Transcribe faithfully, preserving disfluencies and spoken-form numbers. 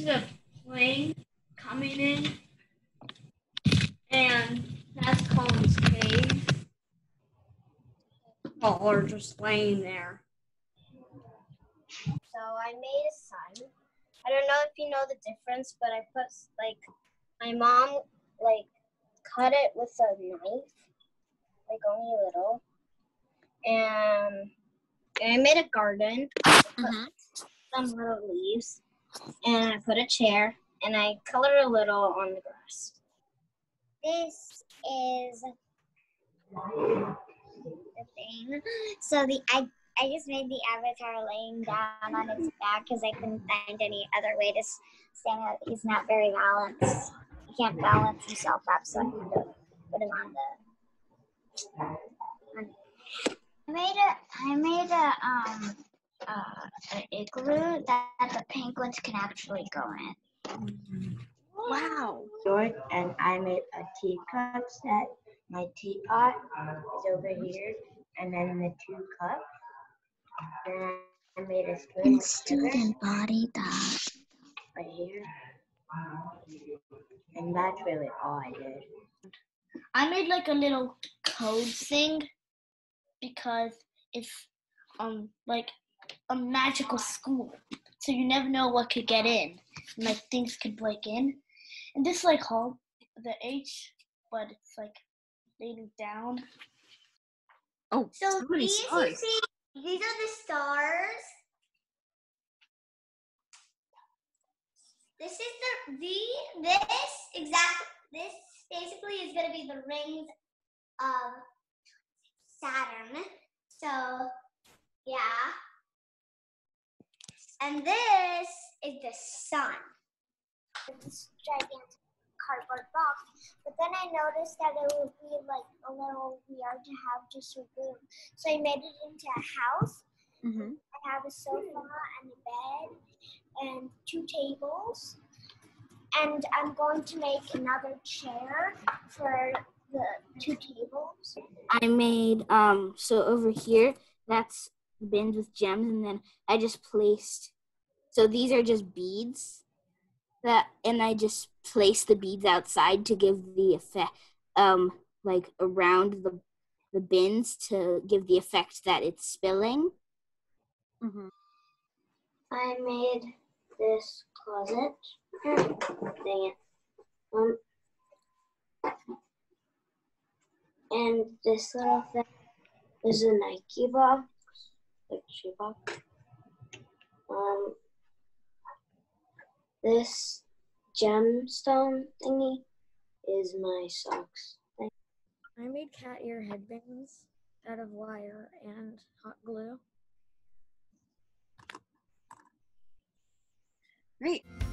is a plane coming in, and that's Colin's cave. Oh, or just laying there. So I made a sun. I don't know if you know the difference, but I put like my mom like cut it with a knife, like only a little, and, and I made a garden. I put Mm-hmm. some little leaves, and I put a chair, and I colored a little on the grass. This is the thing. So the I I just made the avatar laying down on its back because I couldn't find any other way to stand up. He's not very balanced. He can't balance himself up, so I had to put him on the. On, I made a I made a um uh an igloo that the penguins can actually go in. Wow. Short, and I made a teacup set. My teapot is over here, and then the two cups. Then I made a spoon. And student body that. Right here. And that's really all I did. I made like a little code thing because it's um like a magical school, so you never know what could get in, and like things could break in. And this like hall the H, but it's like leaning down. Oh, So, so many these stars. you see, these are the stars. This is the the this exact this basically is gonna be the rings of Saturn. So yeah. And this is the sun. This gigantic cardboard box. But then I noticed that it would be like a little weird to have just a room. So I made it into a house. Mm-hmm. I have a sofa and a bed and two tables. And I'm going to make another chair for the two tables. I made, um, so over here, that's bins with gems, and then I just placed, so these are just beads, that, and I just placed the beads outside to give the effect, um, like around the the bins to give the effect that it's spilling. Mm-hmm. I made this closet. Dang it. Um, and this little thing is a Nike box, like shoe box. Um, this gemstone thingy is my socks thing. I made cat ear headbands out of wire and hot glue. Great.